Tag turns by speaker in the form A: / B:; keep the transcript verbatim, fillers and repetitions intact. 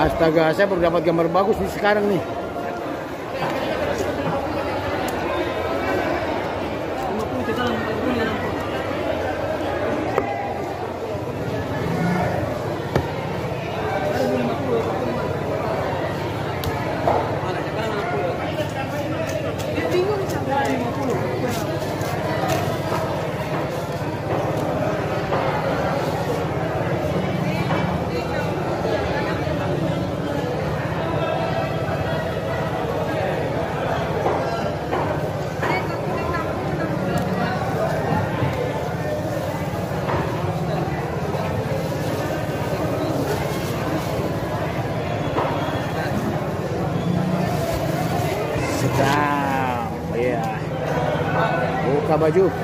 A: Astaga, saya baru dapat gambar bagus nih sekarang nih. Sedap, ya. Buka baju.